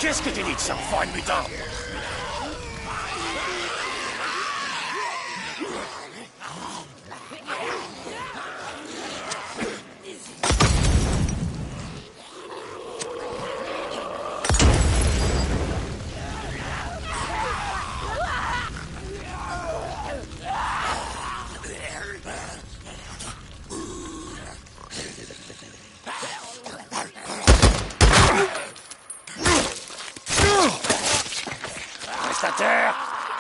Qu'est-ce que tu dis de ça, enfoiré de mutant? Reste à terre!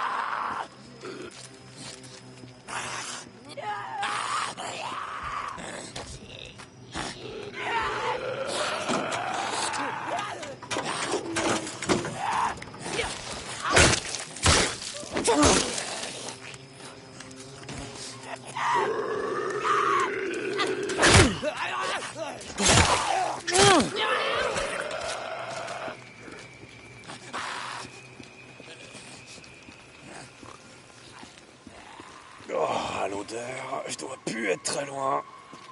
Oh, l'odeur, je dois plus être très loin.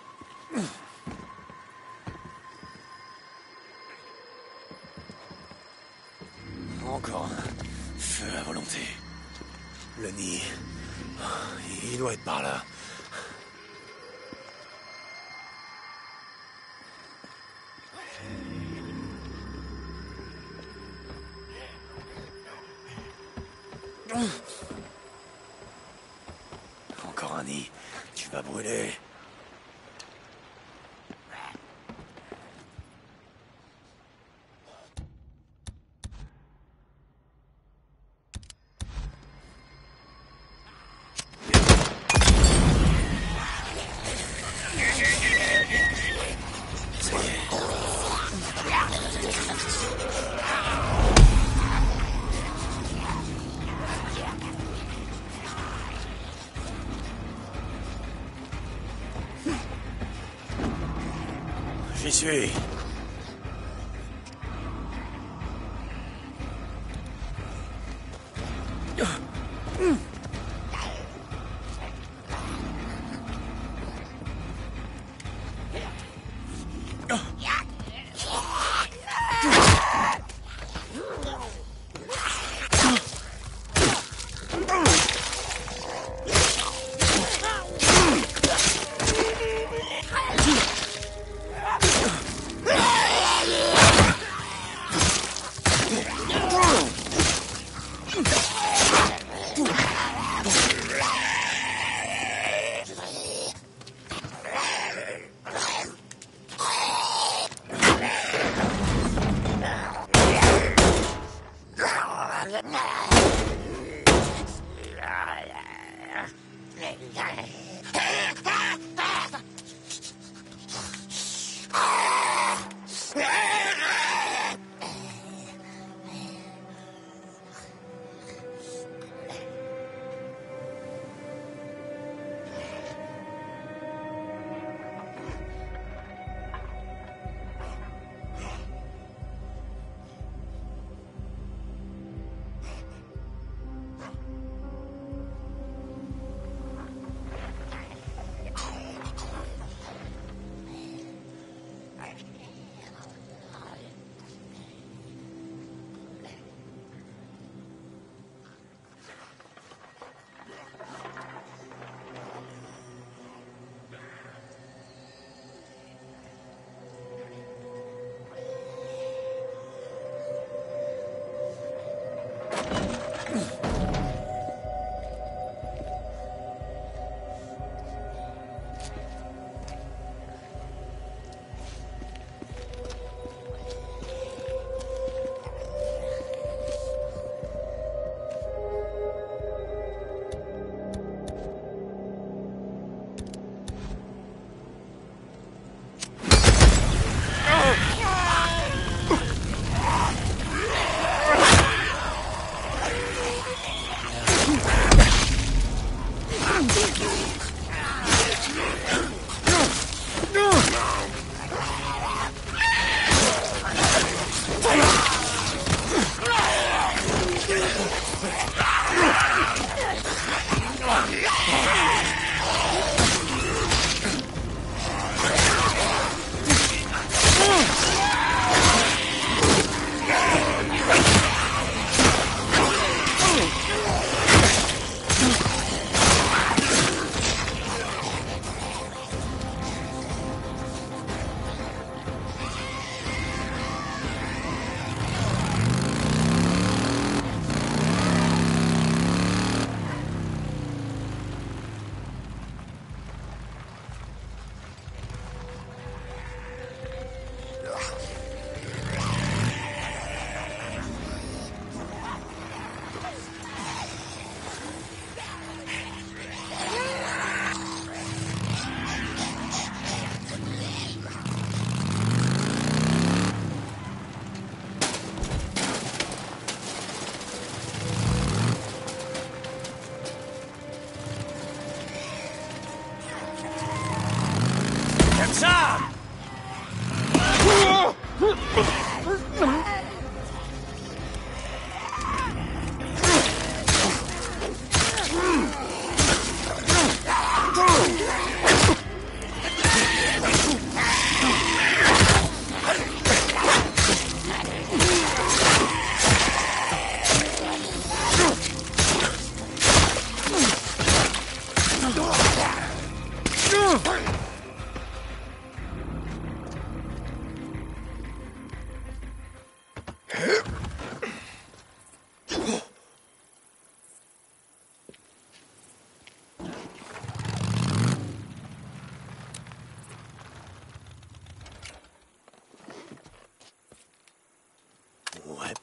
Encore un feu à volonté. Le nid, il doit être par là. Encore un nid, tu vas brûler. J'y suis. Ouais.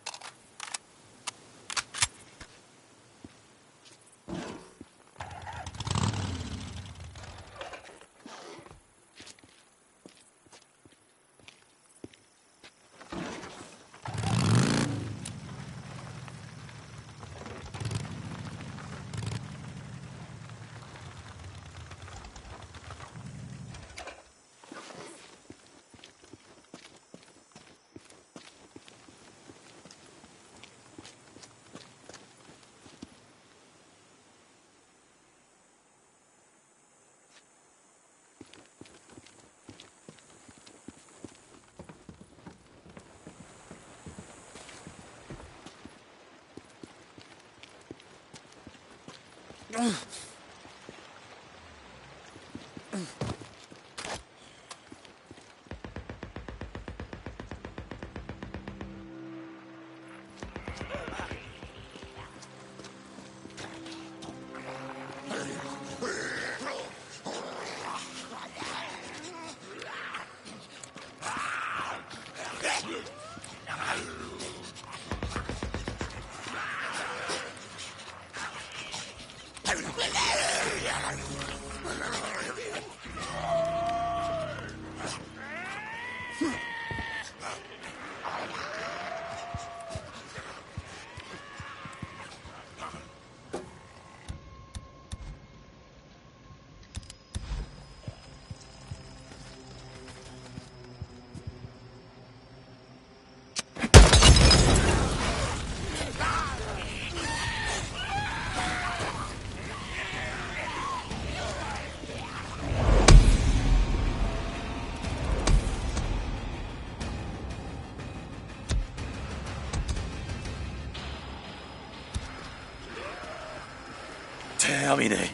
Terminé.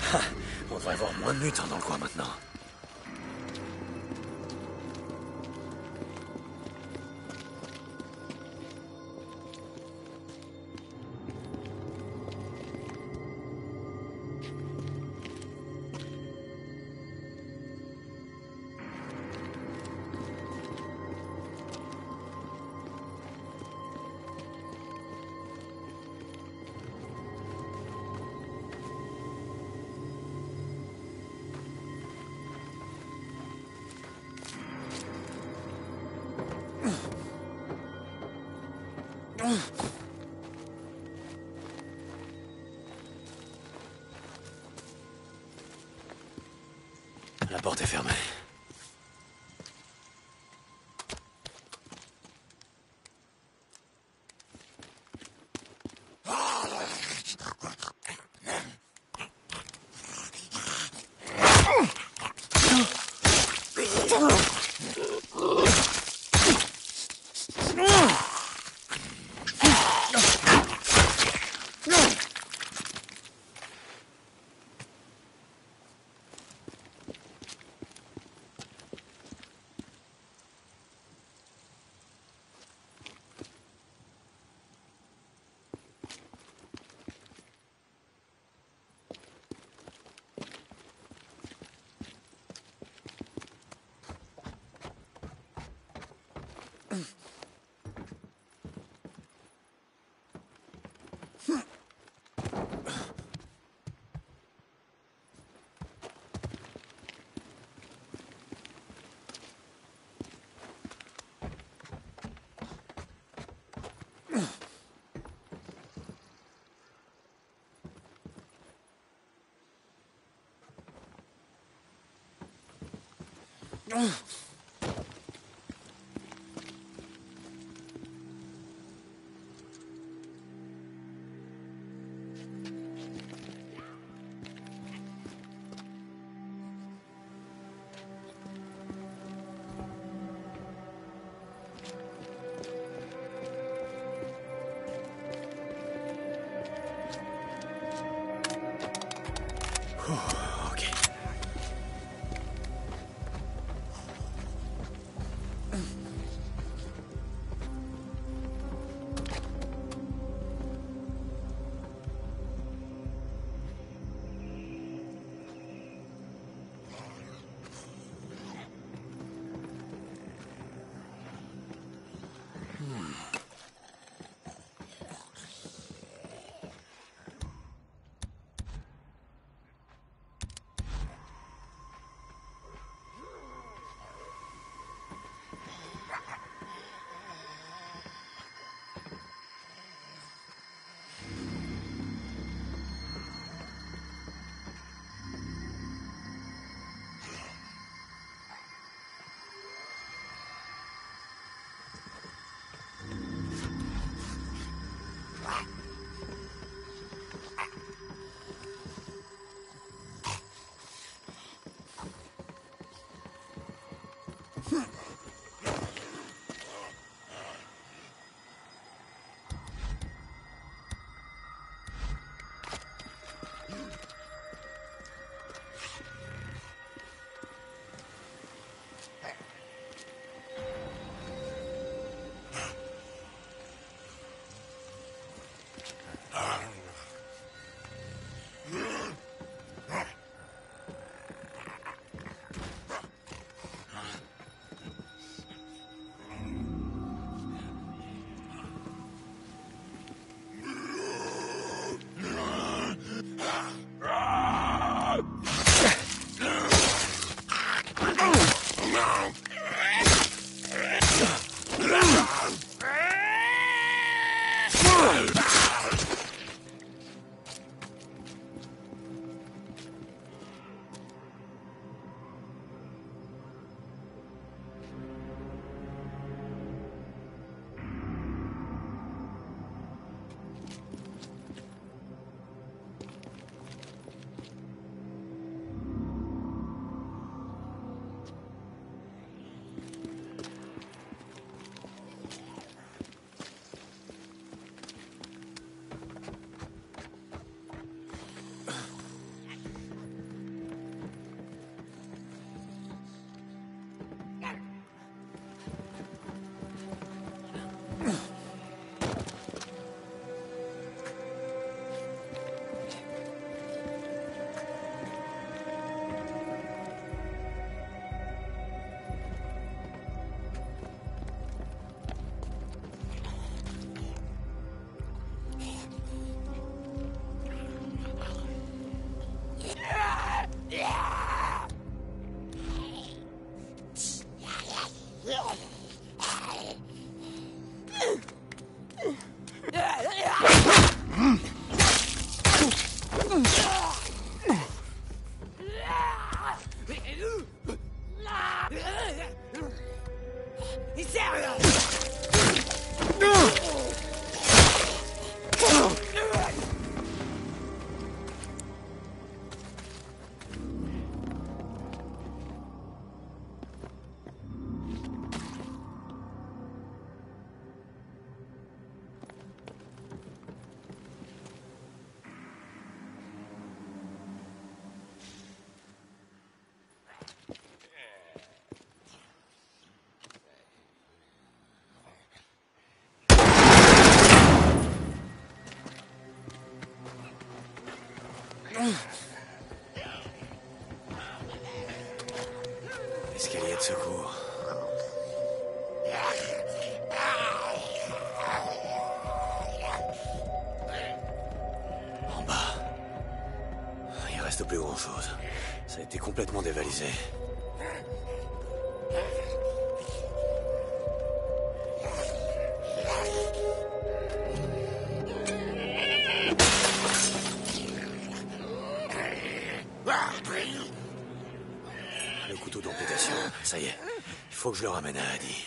On devrait avoir moins de mutins dans le coin maintenant. La porte est fermée. Escalier de secours. En bas. Il reste plus grand-chose. Ça a été complètement dévalisé. Le couteau d'amputation, ça y est. Il faut que je le ramène à Adi.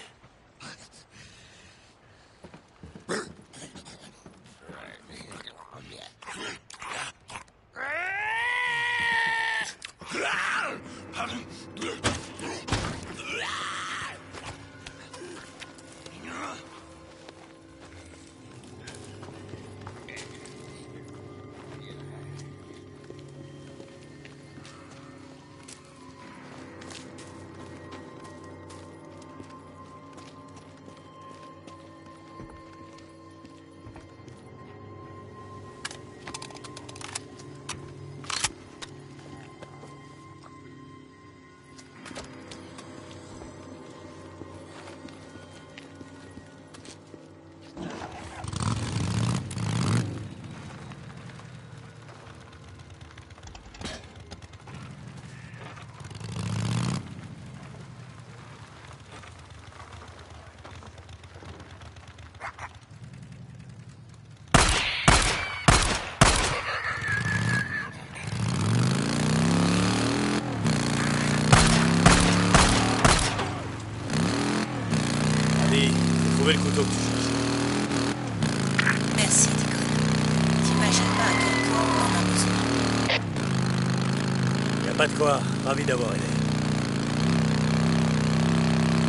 Trouver le couteau que tu cherches. Merci, Deacon. T'imagines pas à quel point on en a besoin. Y a pas de quoi. Ravi d'avoir aidé.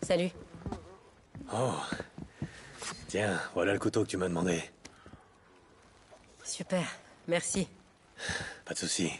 Salut. Oh. Tiens, voilà le couteau que tu m'as demandé. Super, merci. Pas de souci.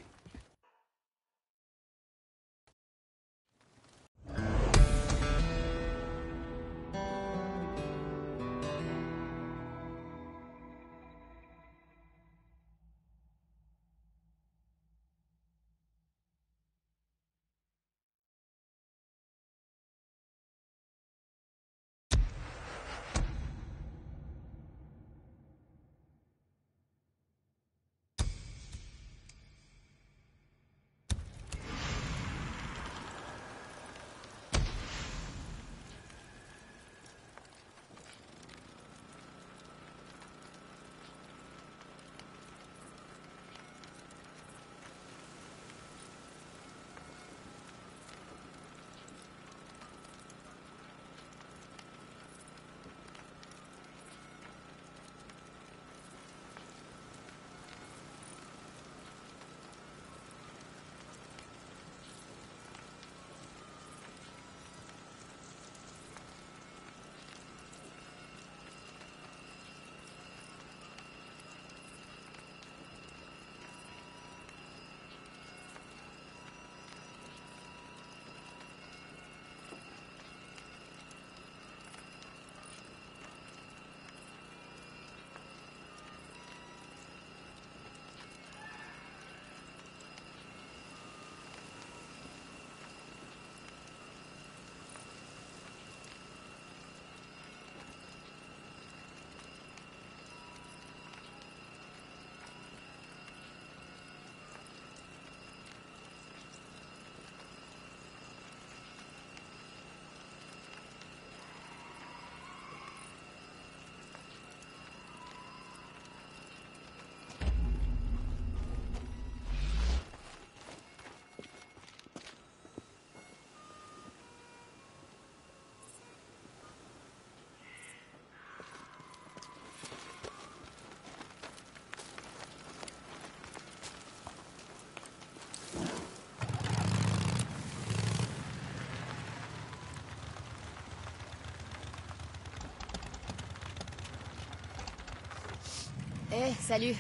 Hé, salut.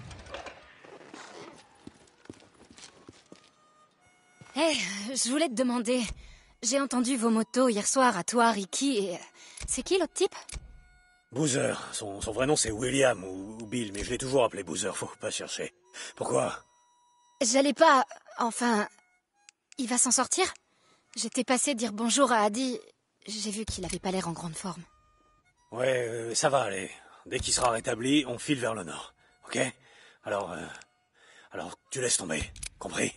Hé, je voulais te demander... J'ai entendu vos motos hier soir à toi, Ricky, et... C'est qui l'autre type? Boozer. Son vrai nom c'est William ou Bill, mais je l'ai toujours appelé Boozer, faut pas chercher. Pourquoi? J'allais pas... Enfin... Il va s'en sortir? J'étais passé dire bonjour à Adi. J'ai vu qu'il avait pas l'air en grande forme. Ouais, ça va aller. Dès qu'il sera rétabli, on file vers le nord. Ok? Alors, tu laisses tomber. Compris?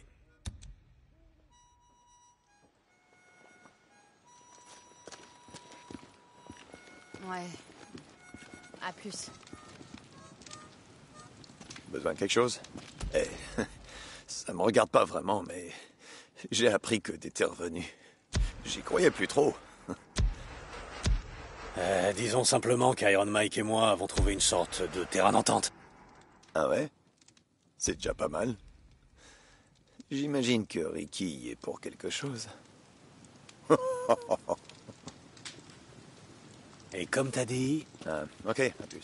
Ouais. À plus. Besoin de quelque chose? Eh, ça me regarde pas vraiment, mais j'ai appris que t'étais revenu. J'y croyais plus trop. Disons simplement qu'Iron Mike et moi avons trouvé une sorte de terrain d'entente. Ah ouais? C'est déjà pas mal. J'imagine que Ricky y est pour quelque chose. Et comme t'as dit... Ah, ok, à plus.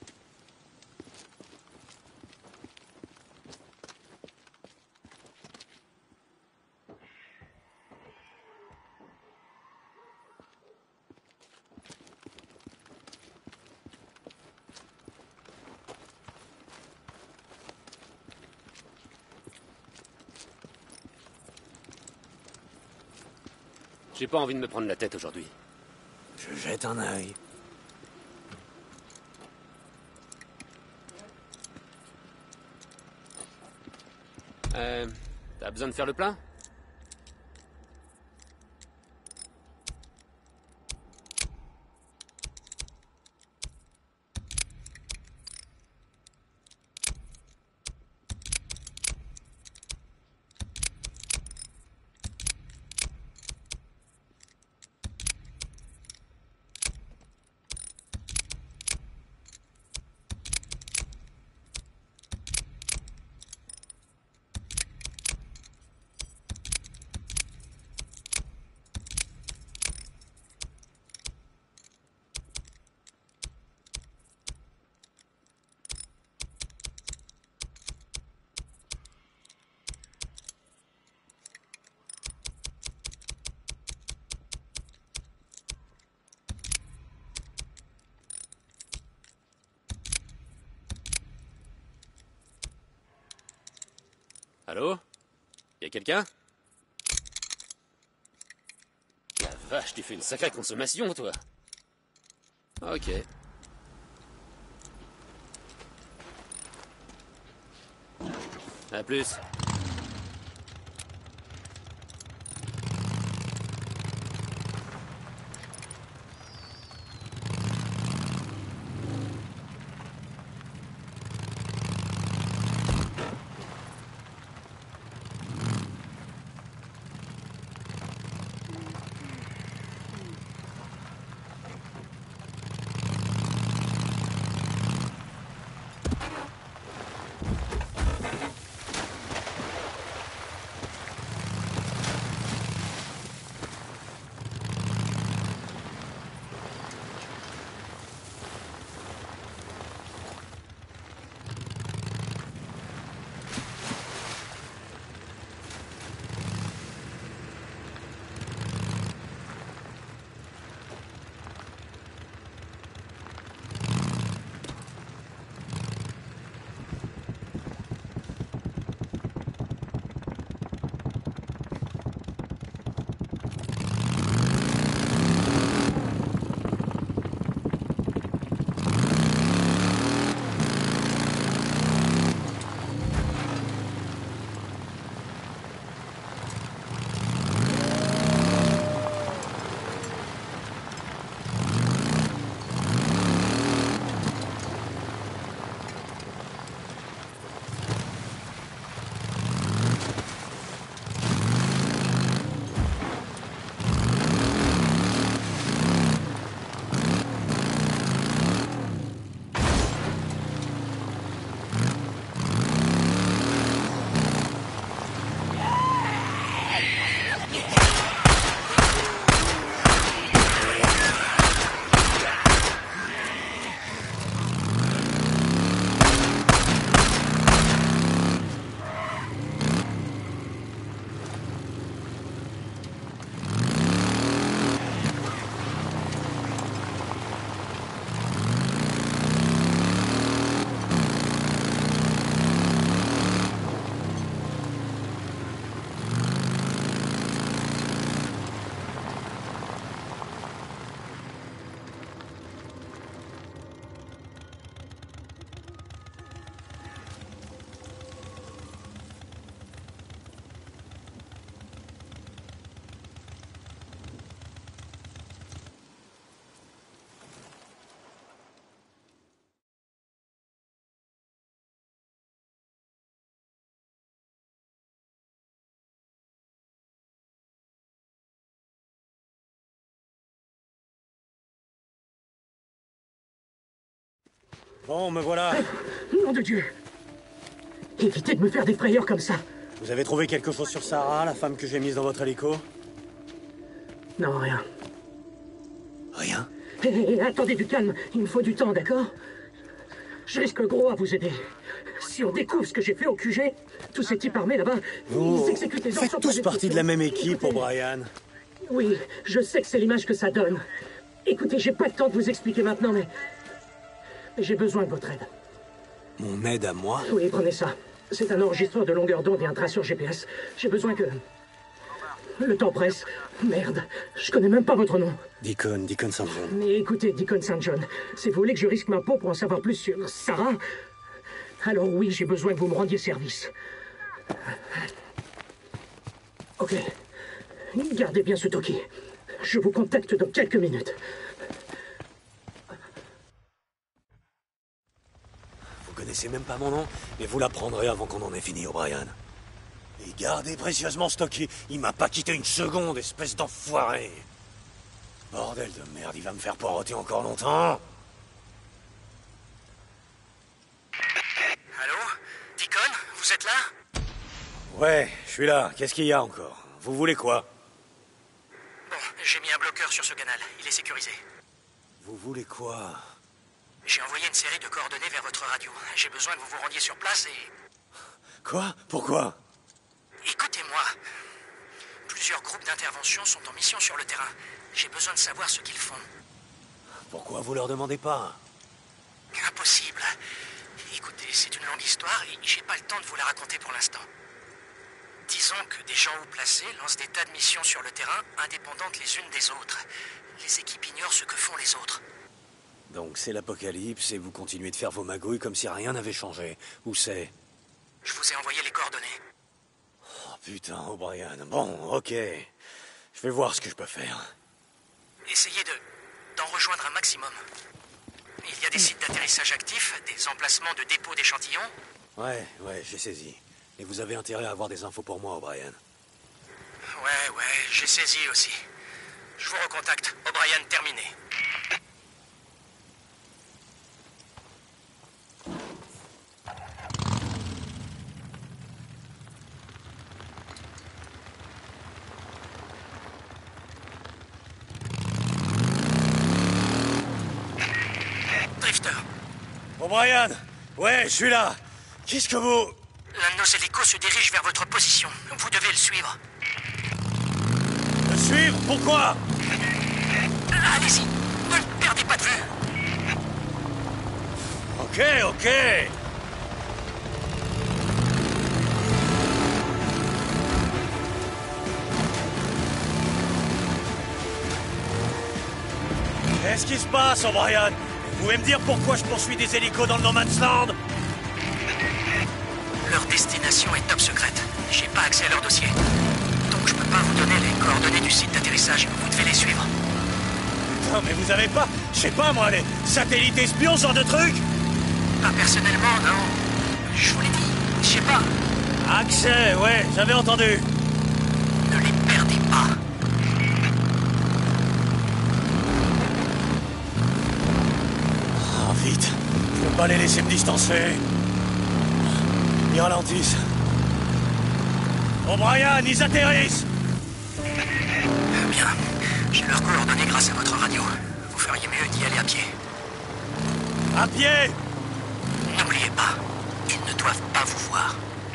J'ai pas envie de me prendre la tête aujourd'hui. Je jette un œil. T'as besoin de faire le plein? Allô? Y'a quelqu'un? La vache, tu fais une sacrée consommation, toi. Ok. À plus. Bon, me voilà. Nom de Dieu! Évitez de me faire des frayeurs comme ça. Vous avez trouvé quelque chose sur Sarah, la femme que j'ai mise dans votre hélico? Non, rien. Rien? Hé, attendez, du calme. Il me faut du temps, d'accord? Je risque gros à vous aider. Si on découvre ce que j'ai fait au QG, tous ces types armés là-bas, ils exécutent les ordres. Faites tous partie de la même équipe, O'Brien. Oui, je sais que c'est l'image que ça donne. Écoutez, j'ai pas le temps de vous expliquer maintenant, mais j'ai besoin de votre aide. Mon aide à moi? Oui, prenez ça. C'est un enregistreur de longueur d'onde et un traceur GPS. J'ai besoin que... Le temps presse. Merde, je connais même pas votre nom. Deacon St. John. Mais écoutez, Deacon St. John, si vous voulez que je risque ma peau pour en savoir plus sur Sarah, alors oui, j'ai besoin que vous me rendiez service. Ok. Gardez bien ce toki. Je vous contacte dans quelques minutes. Vous connaissez même pas mon nom, mais vous l'apprendrez avant qu'on en ait fini, O'Brien. Et gardez précieusement stocké. Il m'a pas quitté une seconde, espèce d'enfoiré. Bordel de merde, il va me faire poireauter encore longtemps. Allô? Deacon, vous êtes là? Ouais, je suis là. Qu'est-ce qu'il y a encore? Vous voulez quoi? Bon, j'ai mis un bloqueur sur ce canal. Il est sécurisé. Vous voulez quoi? J'ai envoyé une série de coordonnées vers votre radio. J'ai besoin que vous vous rendiez sur place et... Quoi? Pourquoi? Écoutez-moi. Plusieurs groupes d'intervention sont en mission sur le terrain. J'ai besoin de savoir ce qu'ils font. Pourquoi vous leur demandez pas? Impossible. Écoutez, c'est une longue histoire et j'ai pas le temps de vous la raconter pour l'instant. Disons que des gens haut placés lancent des tas de missions sur le terrain, indépendantes les unes des autres. Les équipes ignorent ce que font les autres. Donc c'est l'apocalypse et vous continuez de faire vos magouilles comme si rien n'avait changé. Où c'est? Je vous ai envoyé les coordonnées. Oh putain, O'Brien. Bon, ok. Je vais voir ce que je peux faire. Essayez d'en rejoindre un maximum. Il y a des sites d'atterrissage actifs, des emplacements de dépôt d'échantillons. Ouais, j'ai saisi. Et vous avez intérêt à avoir des infos pour moi, O'Brien. Ouais, j'ai saisi aussi. Je vous recontacte. O'Brien, terminé. Drifter, O'Brien! Ouais, je suis là! Qu'est-ce que vous... l'un de nos hélicos se dirige vers votre position. Vous devez le suivre. Me suivre? Pourquoi? Allez-y, ne le perdez pas de vue. Ok. Qu'est-ce qui se passe, O'Brien? Vous pouvez me dire pourquoi je poursuis des hélicos dans le No Man's Land? Leur destination est top secrète. J'ai pas accès à leur dossier. Donc je peux pas vous donner les coordonnées du site d'atterrissage. Vous devez les suivre. Putain, mais vous avez pas, je sais pas moi, les satellites espions, ce genre de trucs? Pas personnellement, non. Je vous l'ai dit, je sais pas. Accès, ouais, j'avais entendu. Ne les perdez pas. Oh, vite. Je peux pas les laisser me distancer. Ils ralentissent. O'Brien, ils atterrissent. Bien. J'ai leurs coordonnées grâce à votre radio. Vous feriez mieux d'y aller à pied. À pied. N'oubliez pas, ils ne doivent pas vous voir.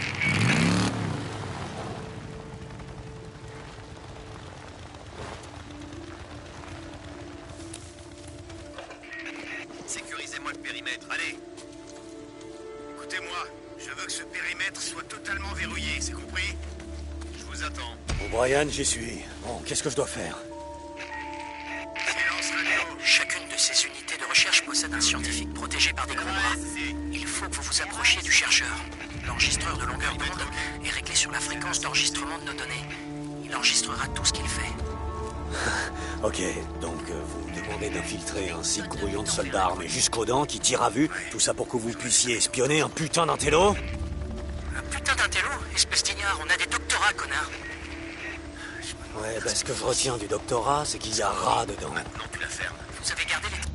Sécurisez-moi le périmètre, allez. Écoutez-moi, je veux que ce périmètre soit totalement verrouillé, c'est compris? Je vous attends. O'Brien, j'y suis. Bon, qu'est-ce que je dois faire? Silence radio. Chacune de ces unités de recherche possède un scientifique protégé par des gros bras. Il faut que vous vous approchiez du chercheur. L'enregistreur de longueur d'onde est réglé sur la fréquence d'enregistrement de nos données. Il enregistrera tout ce qu'il fait. Ok, donc vous me demandez d'infiltrer un site grouillant de soldats armés jusqu'aux dents qui tirent à vue, tout ça pour que vous puissiez espionner un putain d'intello? Un putain d'intello, espèce d'ignare, on a des doctorats, connard. Ouais, ben ce que je retiens du doctorat, c'est qu'il y a rat dedans. Maintenant tu la fermes. Vous avez gardé les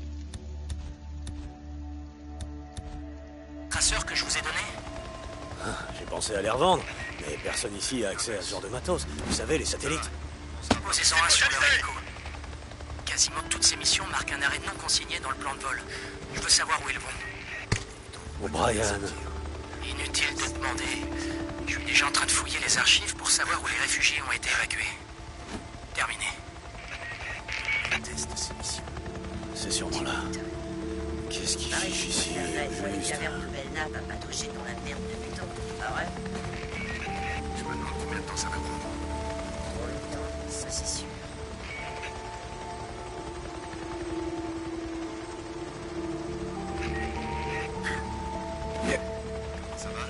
traceurs que je vous ai donnés? J'ai pensé à les revendre, mais personne ici a accès à ce genre de matos. Vous savez, les satellites. Posez-en un sur leur hélico. Quasiment toutes ces missions marquent un arrêt non consigné dans le plan de vol. Je veux savoir où ils vont. O'Brien. Inutile de demander. Je suis déjà en train de fouiller les archives pour savoir où les réfugiés ont été évacués. Terminé. Test ces missions. C'est sûrement là. Qu'est-ce qu'il fiche ici? Juste. Nouvelle nappe à pas toucher dans la merde de béton. Ah ouais? Je me demande combien de temps ça va prendre. Trop longtemps, ça c'est sûr. Ça va?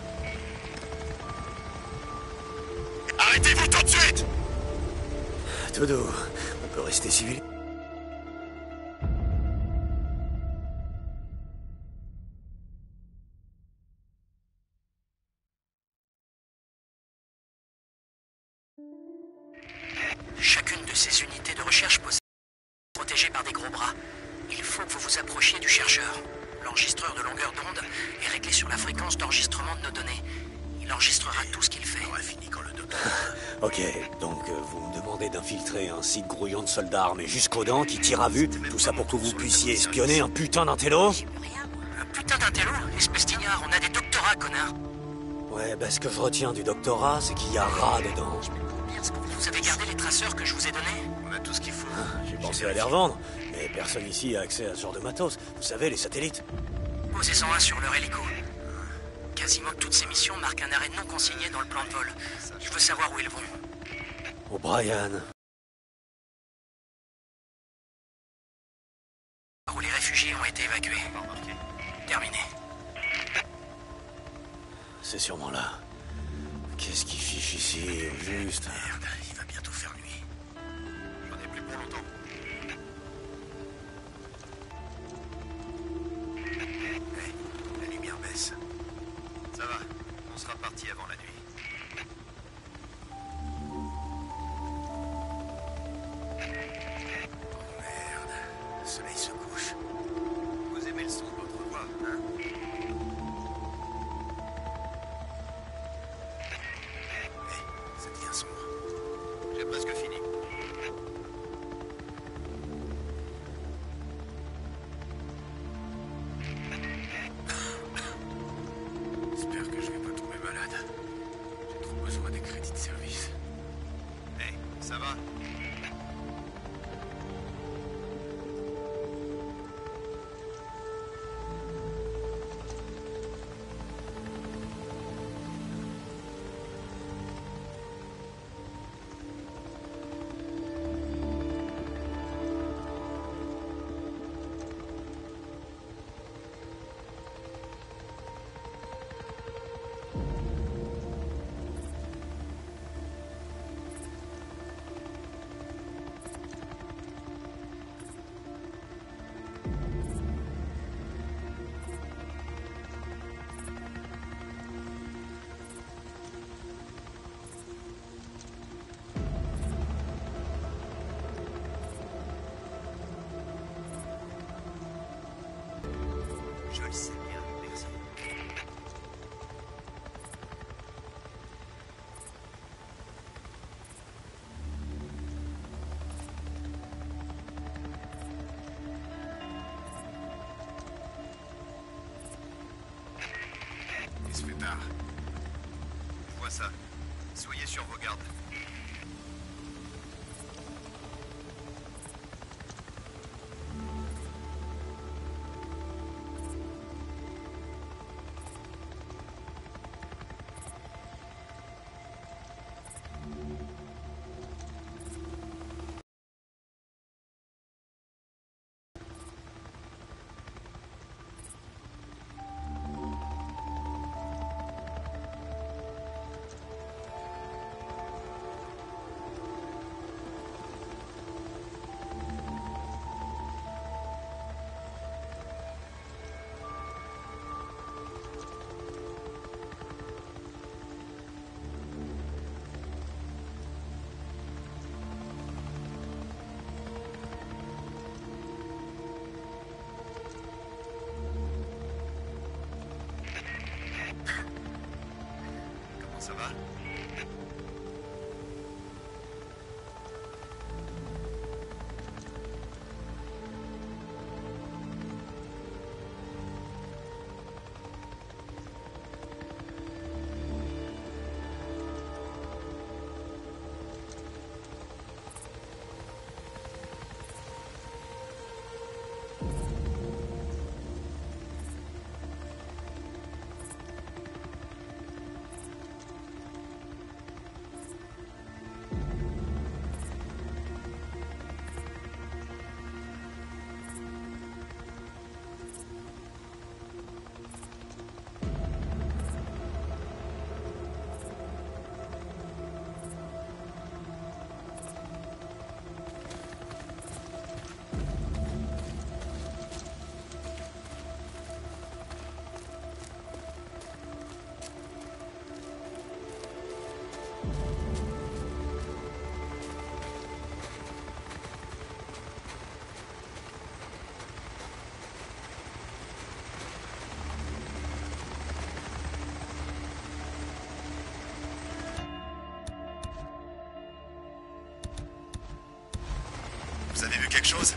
Arrêtez-vous tout de suite! Tout doux. On peut rester civil. Chacune de ces unités de recherche possède protégée par des gros bras. Il faut que vous vous approchiez du chercheur. L'enregistreur de longueur d'onde est réglé sur la fréquence d'enregistrement de nos données. Il enregistrera tout ce qu'il fait. On aura fini quand le docteur... Ok, donc vous me demandez d'infiltrer un site grouillant de soldats armés jusqu'aux dents qui tirent à vue, tout ça pour que vous puissiez espionner un putain d'intello? Un putain d'intello, espèce d'ignare, on a des doctorats, connard. Ouais, ben ce que je retiens du doctorat, c'est qu'il y a rat dedans. Vous avez gardé les traceurs que je vous ai donnés? On a tout ce qu'il faut. J'ai pensé à les revendre, mais personne ici a accès à ce genre de matos. Vous savez, les satellites. Posez-en un sur leur hélico. quasiment toutes ces missions marquent un arrêt non consigné dans le plan de vol. Je veux savoir où ils vont. O'Brien. Où les réfugiés ont été évacués. Terminé. C'est sûrement là. Qu'est-ce qu'il fiche ici, au juste? Merde, il va bientôt faire nuit. J'en ai plus pour longtemps. Hey, la lumière baisse. Ça va, on sera parti avant la nuit. Oh merde, le soleil se couche. Vous aimez le son de votre voix, hein? Hey, ça devient sombre. J'ai presque fini. J'espère que je vais pas tomber malade. J'ai trop besoin des crédits de service. Hey, ça va? Je le sais bien, merci. Il se fait tard. Je vois ça. Soyez sur vos gardes. Comment ça va? Vous avez vu quelque chose?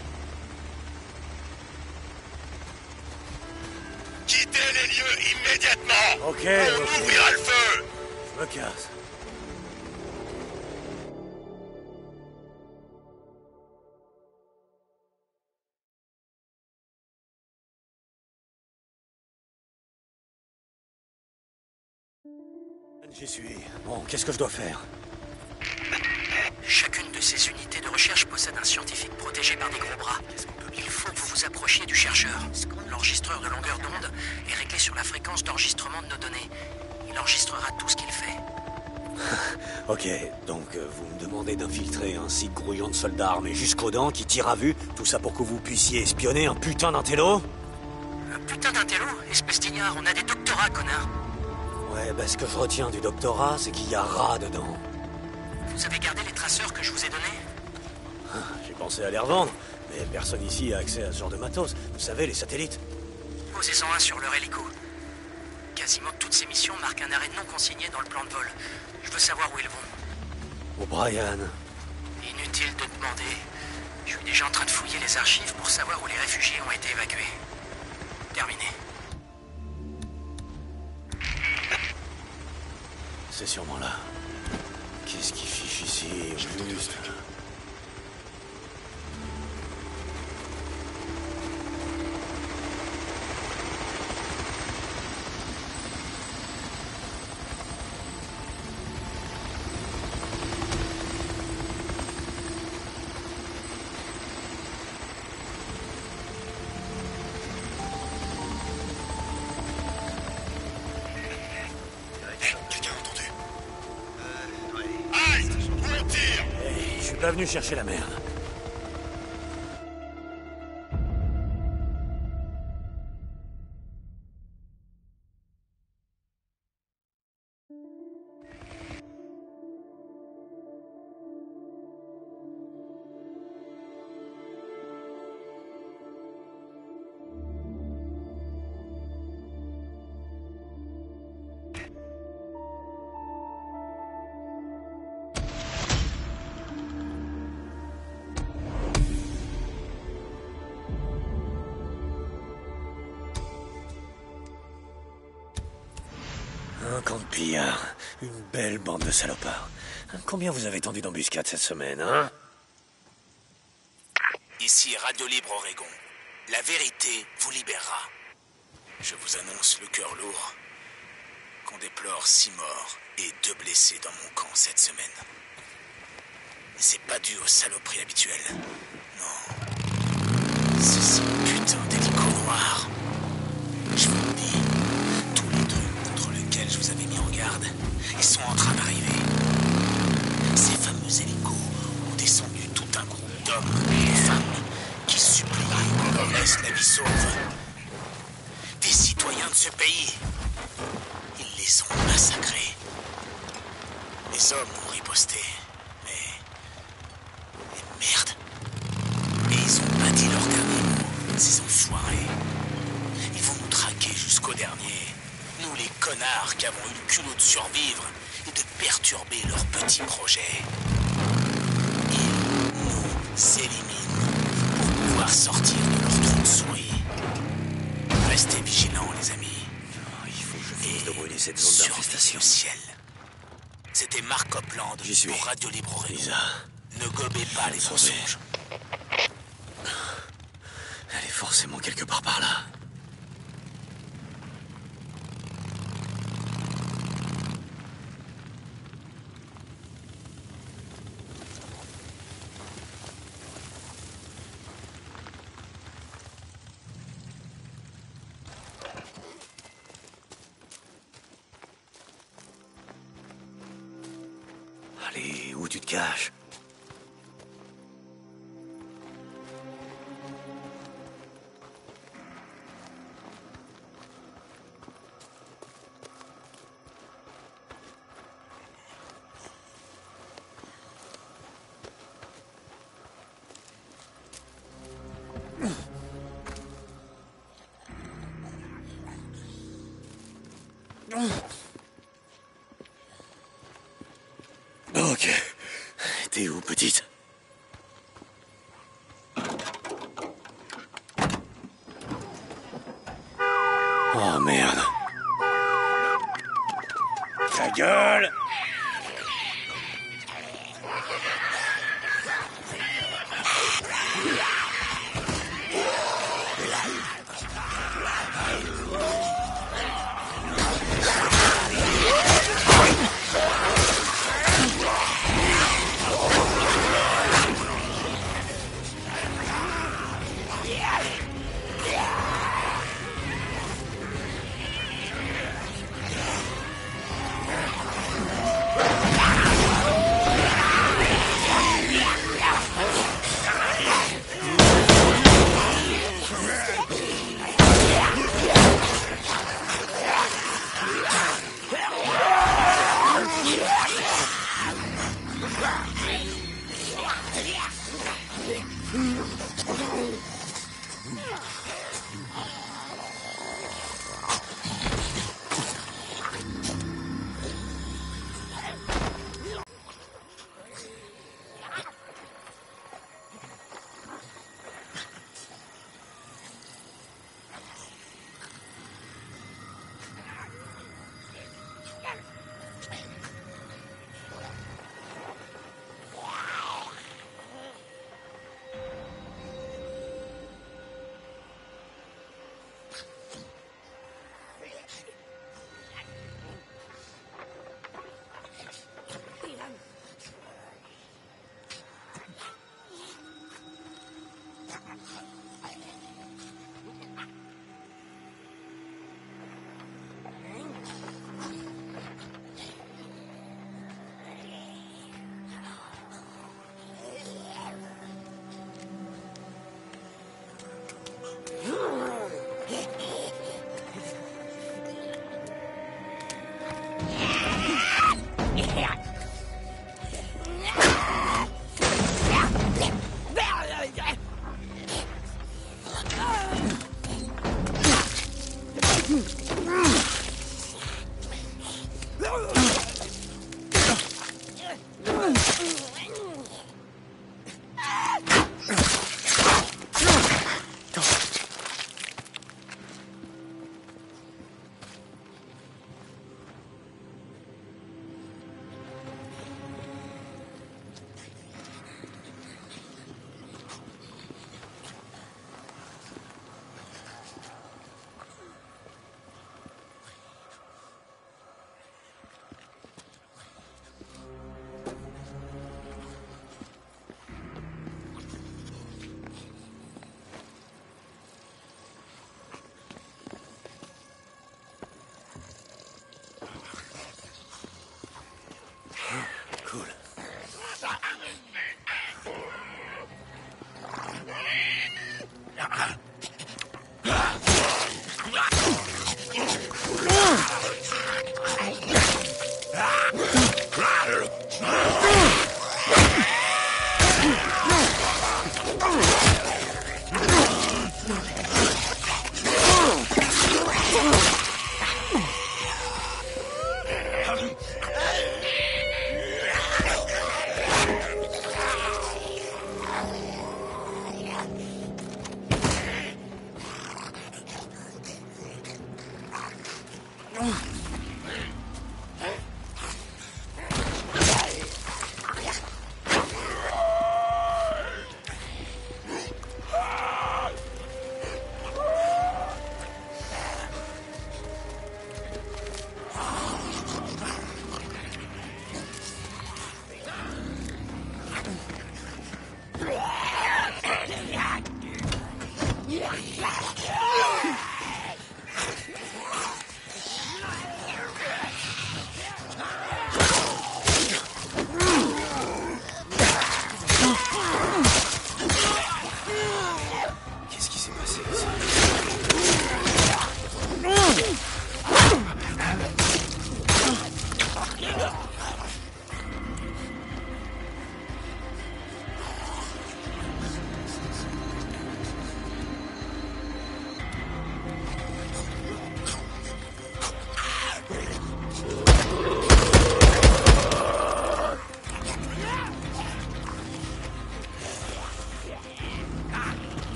Quittez les lieux immédiatement! Ok, On ok. ouvrira le feu! Je me casse. J'y suis. Bon, qu'est-ce que je dois faire? Chacune de ces unités de recherche possède un scientifique protégé par des gros bras. Il faut que vous vous approchiez du chercheur. L'enregistreur de longueur d'onde est réglé sur la fréquence d'enregistrement de nos données. Il enregistrera tout ce qu'il fait. Ok, donc vous me demandez d'infiltrer un site grouillant de soldats armés jusqu'aux dents qui tirent à vue, tout ça pour que vous puissiez espionner un putain d'intello? Un putain d'intello? Espèce d'ignare, on a des doctorats, connard. Ouais, bah ce que je retiens du doctorat, c'est qu'il y a rat dedans. Vous avez gardé les traceurs que je vous ai donnés? J'ai pensé à les revendre, mais personne ici a accès à ce genre de matos. Vous savez, les satellites. Posez-en un sur leur hélico. Quasiment toutes ces missions marquent un arrêt non consigné dans le plan de vol. Je veux savoir où ils vont. O'Brien. Inutile de demander. Je suis déjà en train de fouiller les archives pour savoir où les réfugiés ont été évacués. Terminé. C'est sûrement là. Qu'est-ce qui fiche ici, juste? Je suis pas venu chercher la merde. Un camp de pillards. Une belle bande de salopards. Combien vous avez tendu d'embuscades cette semaine, hein? Ici Radio Libre Oregon. La vérité vous libérera. Je vous annonce le cœur lourd qu'on déplore 6 morts et 2 blessés dans mon camp cette semaine. Mais c'est pas dû aux saloperies habituelles. Non. C'est ces putains d'hélicos noirs. Je vous le dis, tous les trucs contre lesquels je vous avais mis en garde, ils sont en train d'arriver. Ces fameux hélicos ont descendu tout un groupe d'hommes et de femmes qui supplient qu'on leur laisse la vie sauve. Des citoyens de ce pays. Ils les ont massacrés. Les hommes ont riposté, mais merde. Et ils ont pas dit leur dernier mot, ces enfoirés. Ils vont nous traquer jusqu'au dernier. Nous les connards qui avons eu le culot de survivre et de perturber leurs petits projets. Ils nous éliminent pour pouvoir sortir de leur trou de souris. Restez vigilants, les amis. Il faut que je finisse de brûler cette zone d'infestation. Le ciel. C'était Mark Copland J'y suis. pour Radio Libre Oregon. Lisa. Ne gobez pas les Sauvée. mensonges. Elle est forcément quelque part par là. Allez, où tu te caches? Ok. T'es où, petite? Oh, merde. Ta gueule!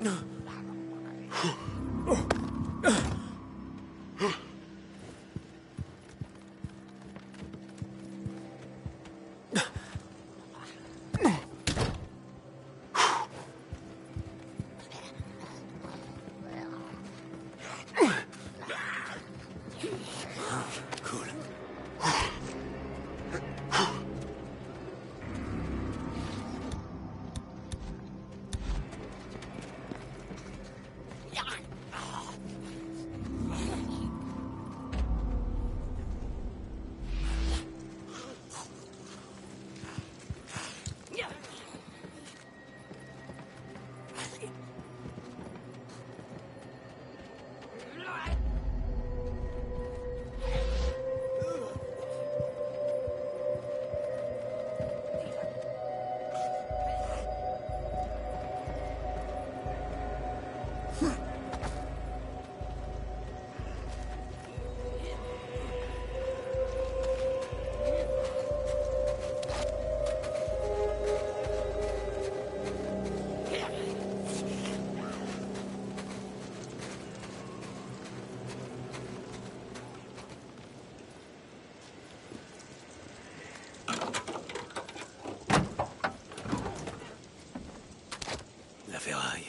La ferraille.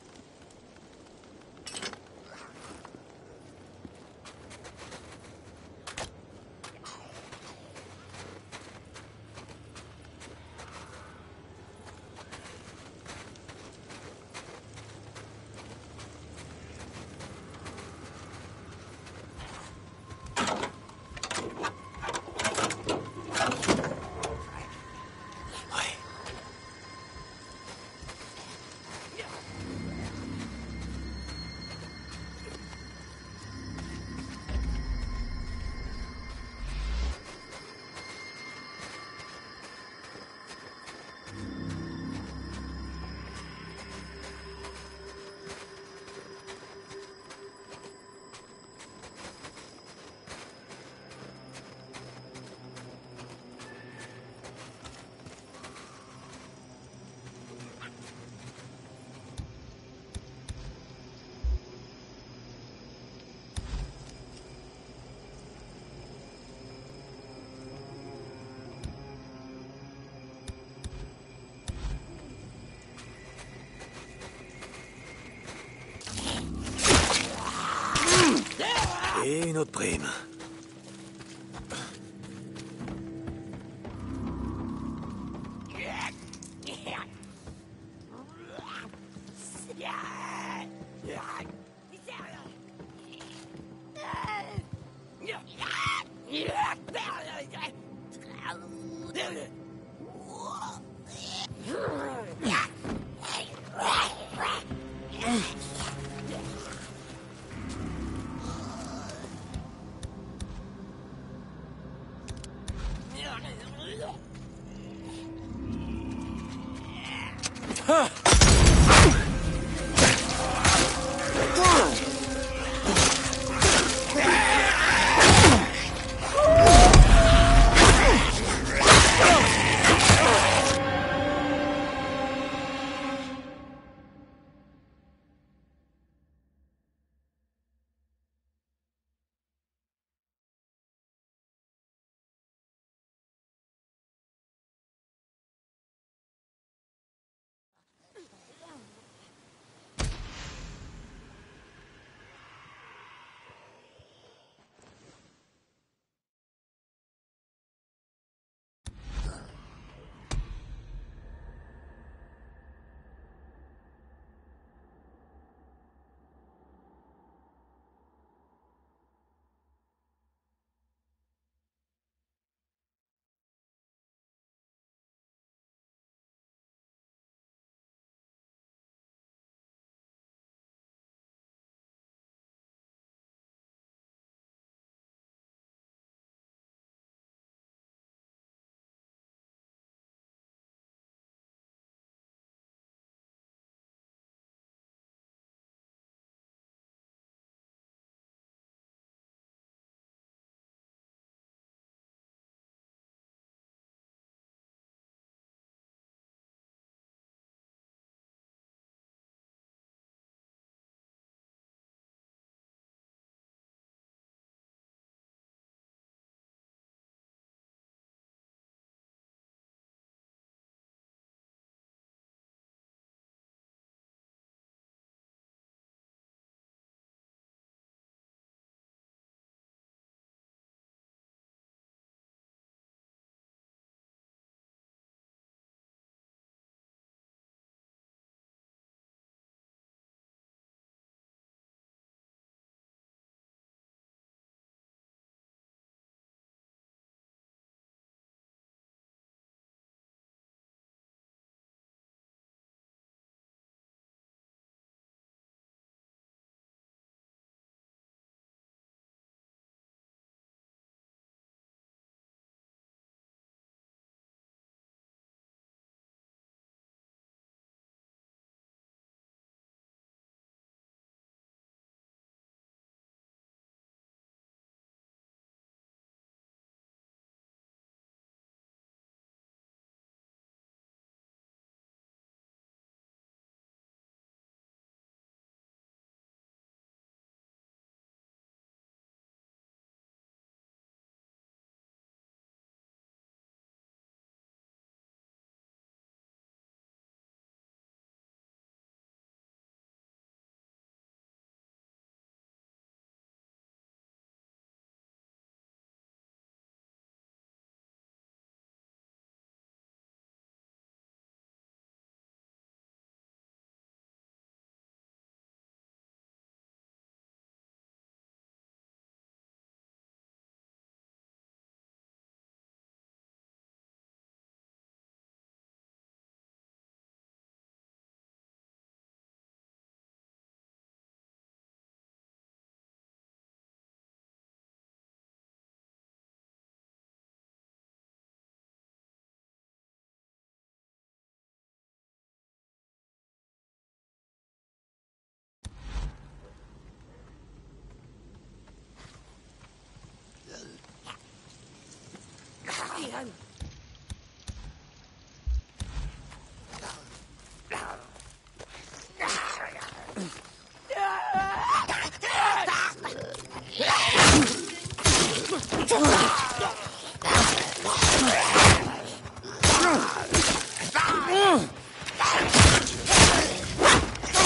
Et une autre prime.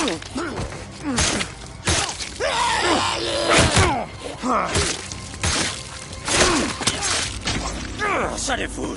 Ça les foule.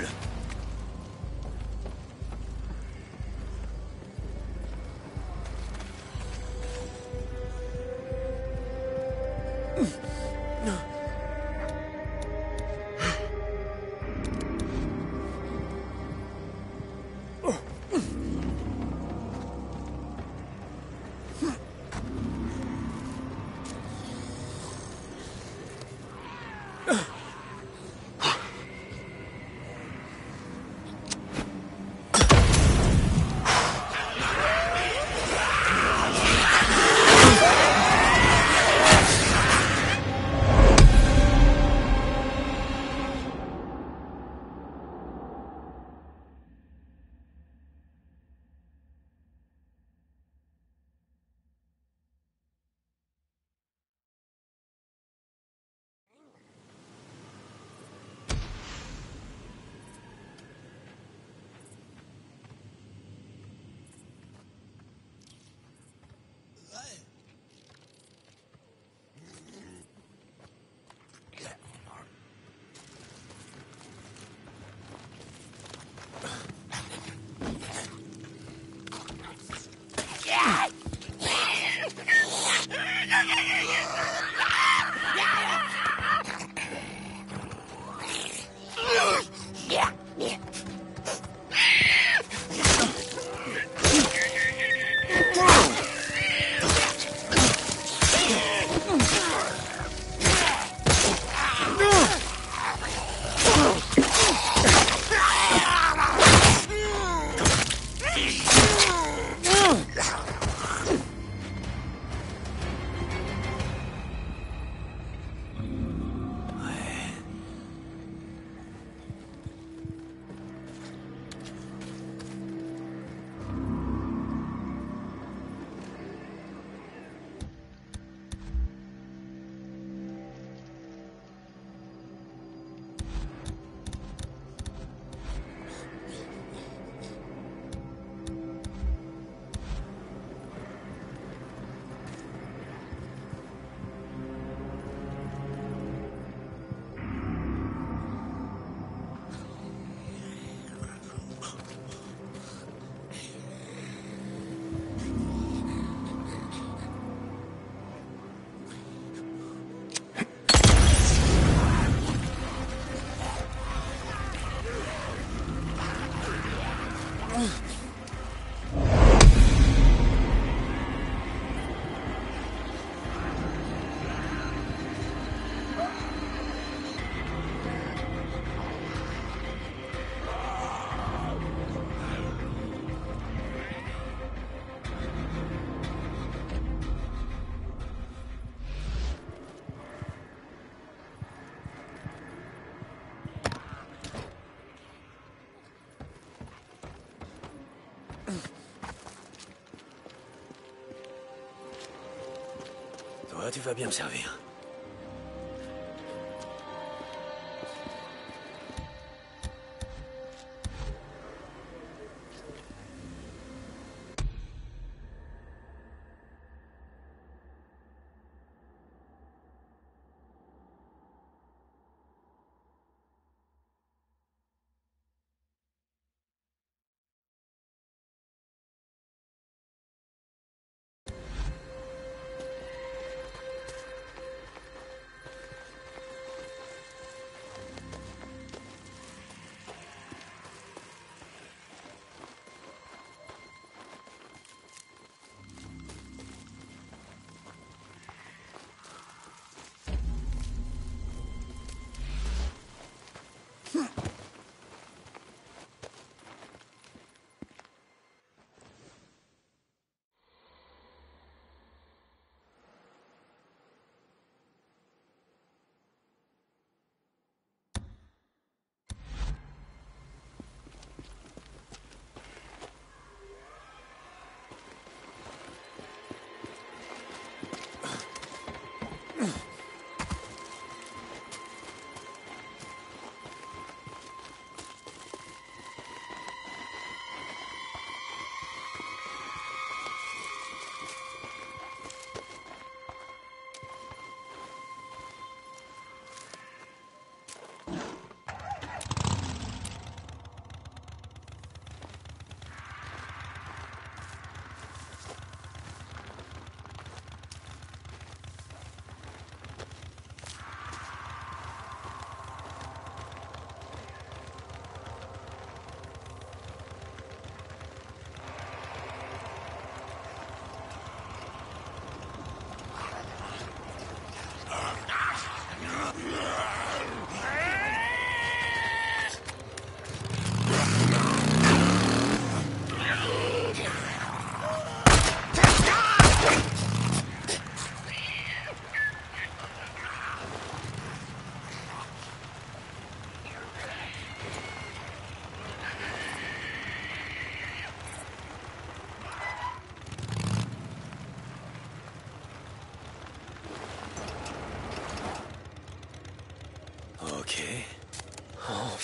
Toi, tu vas bien me servir.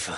Enfin.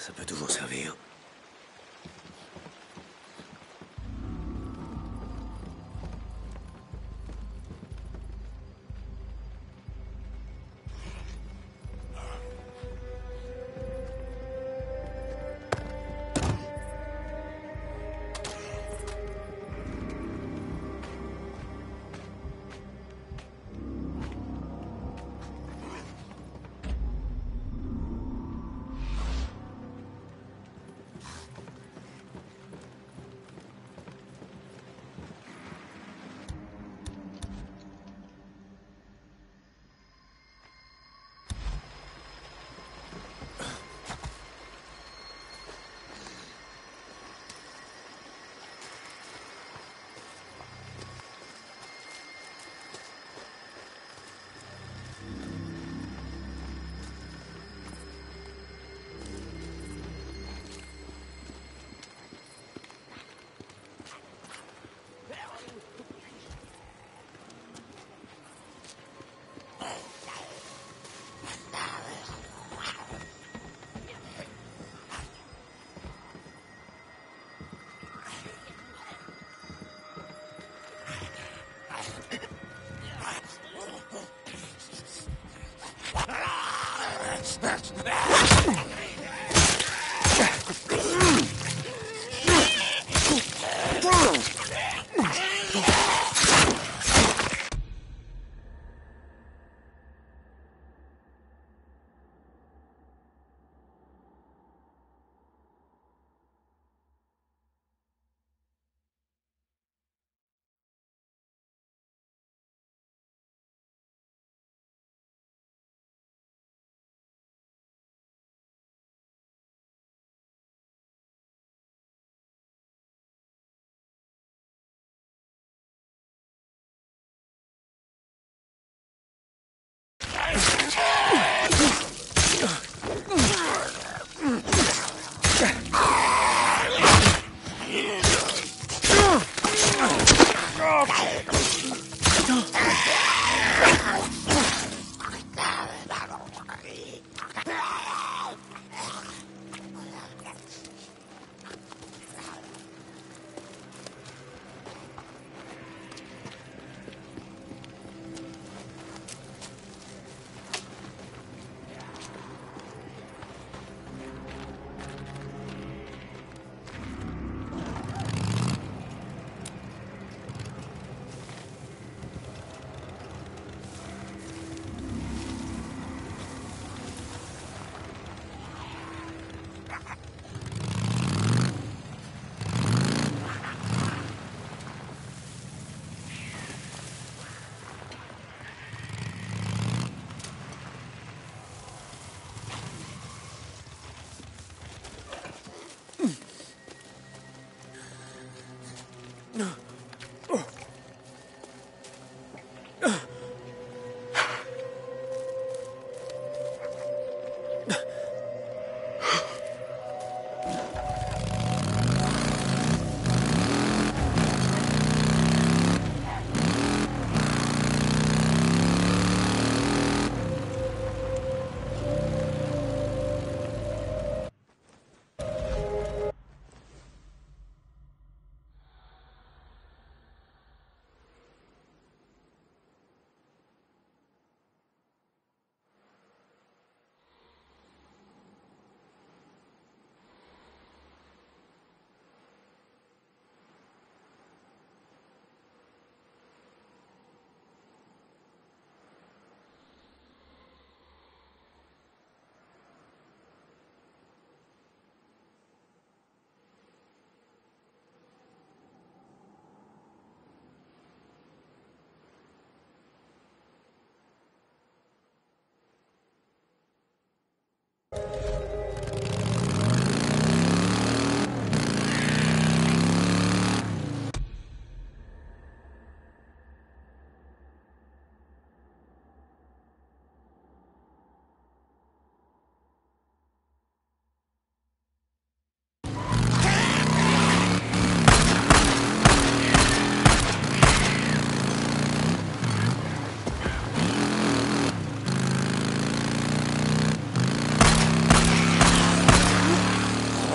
Ça peut toujours servir.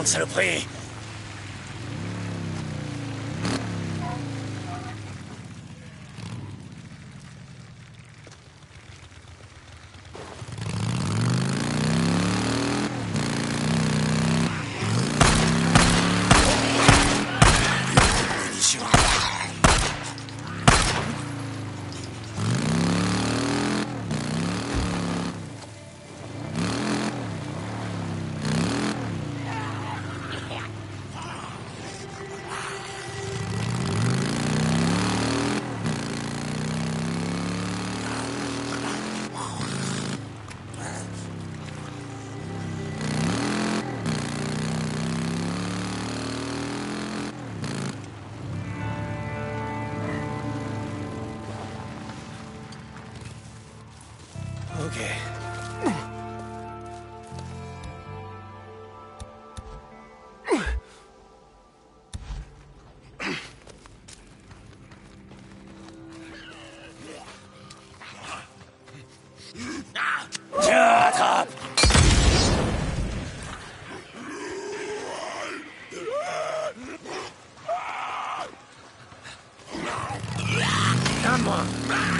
de saloperie. Ok. Tiens, attrape! Viens-moi!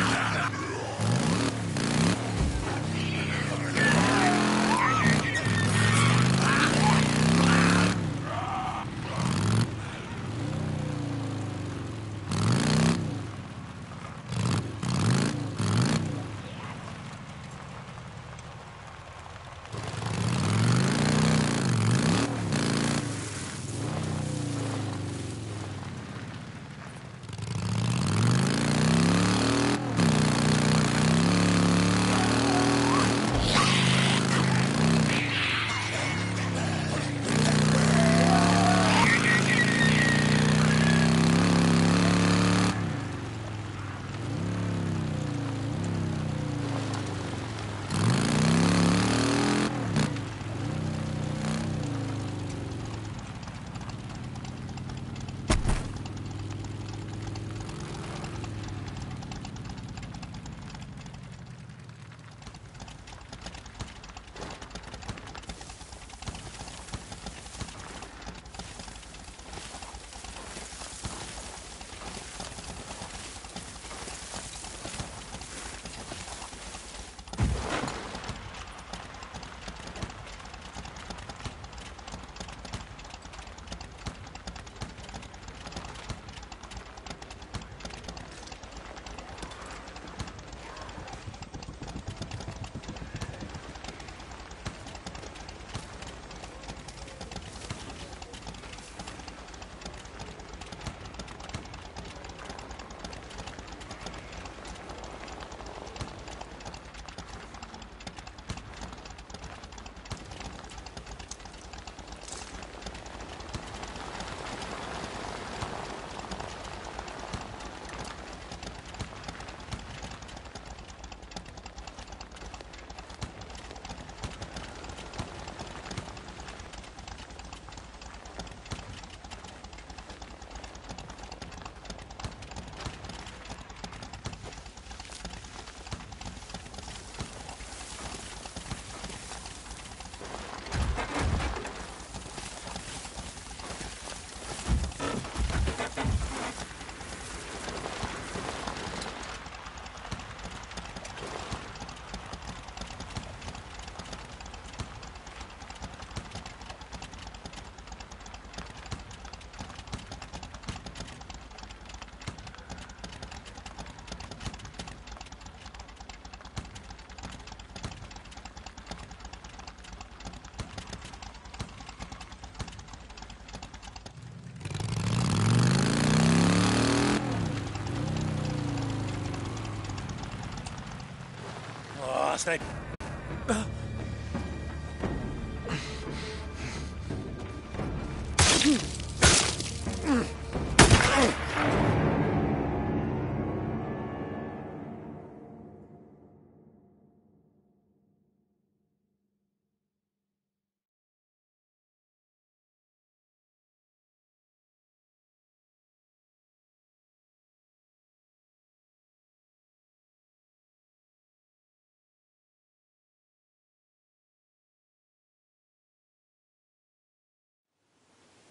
Snipe.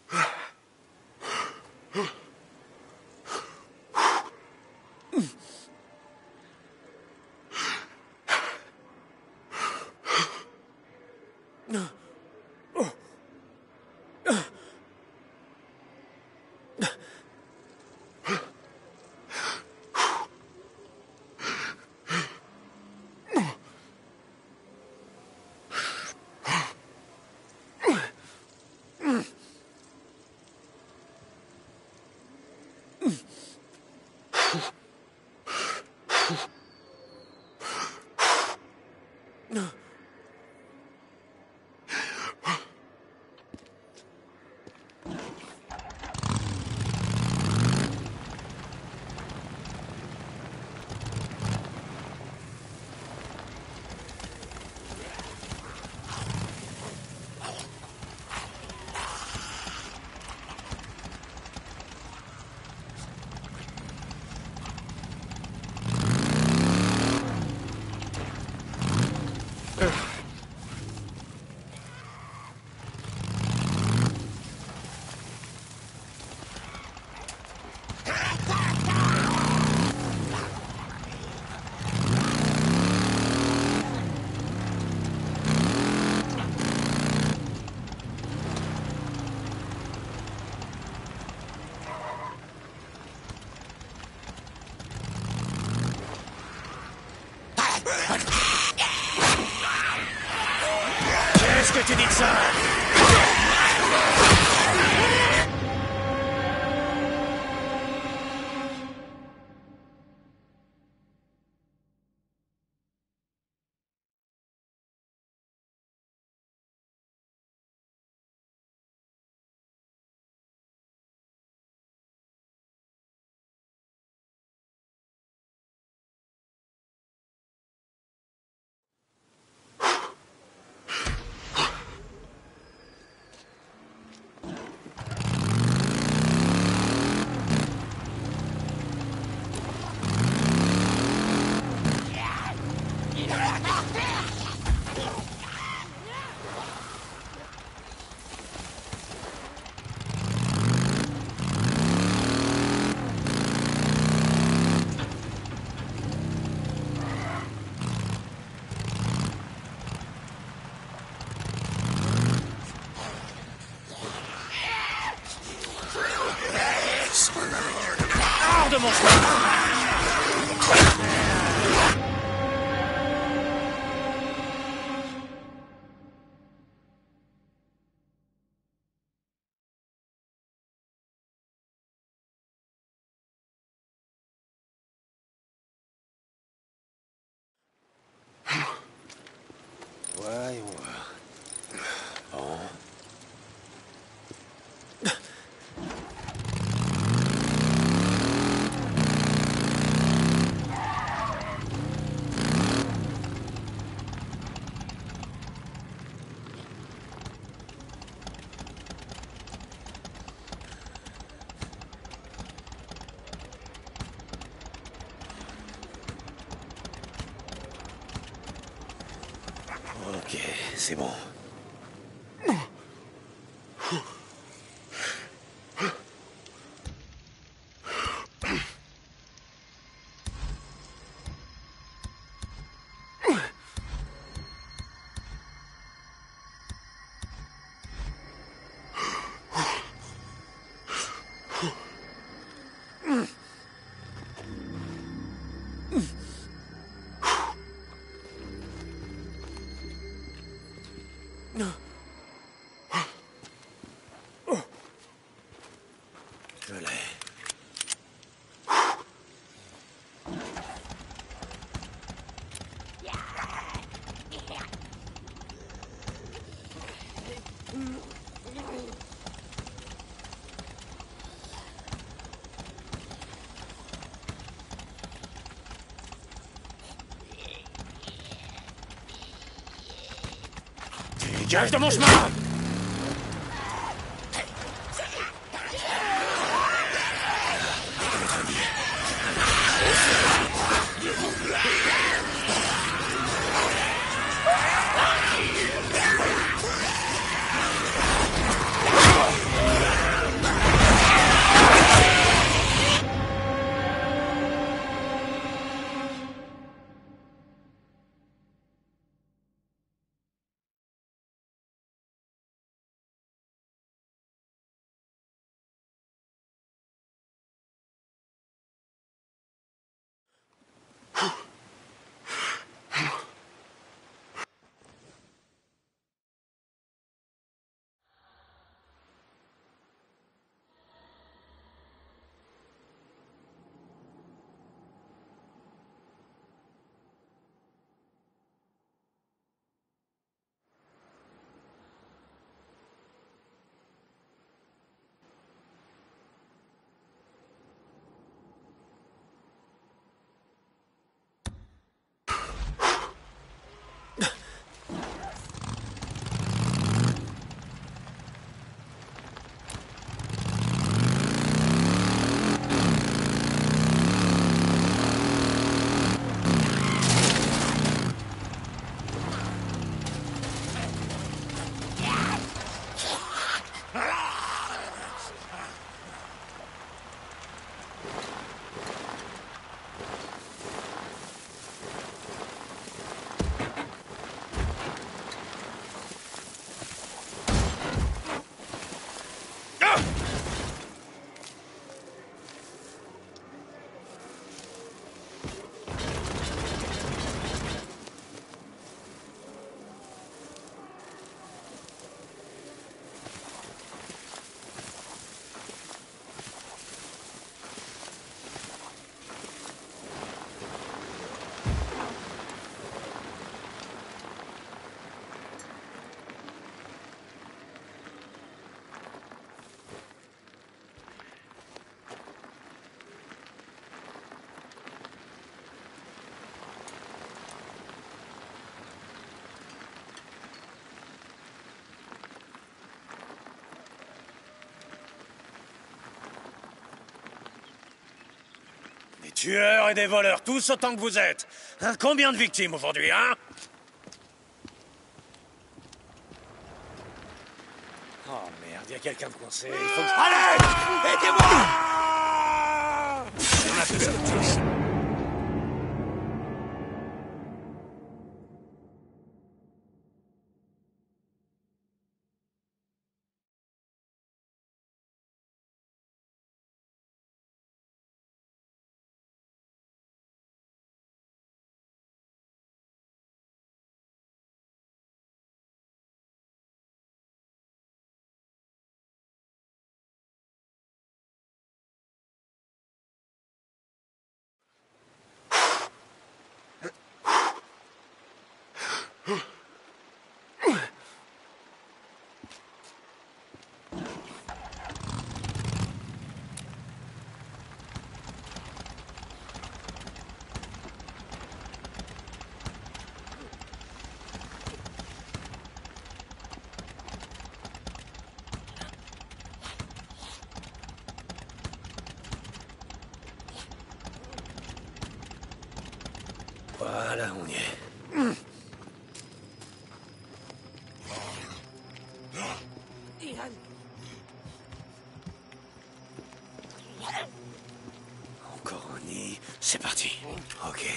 Qu'est-ce que tu dis de ça? Hors de mon chemin! Voyons voir. Bon. Ok, c'est bon. Je l'ai. Dégage de mon chemin! tueurs et des voleurs, tous autant que vous êtes. Hein, combien de victimes aujourd'hui, hein? Oh merde, y a quelqu'un de coincé. Il faut que... Allez! Aidez-moi! On a fait ce que tu veux. Voilà, on y est. Encore un nid. C'est parti. Ok.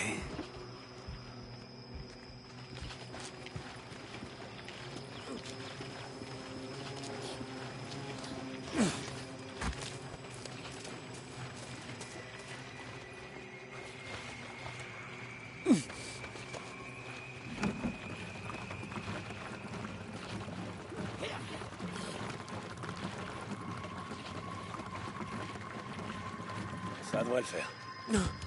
Ça devrait le faire.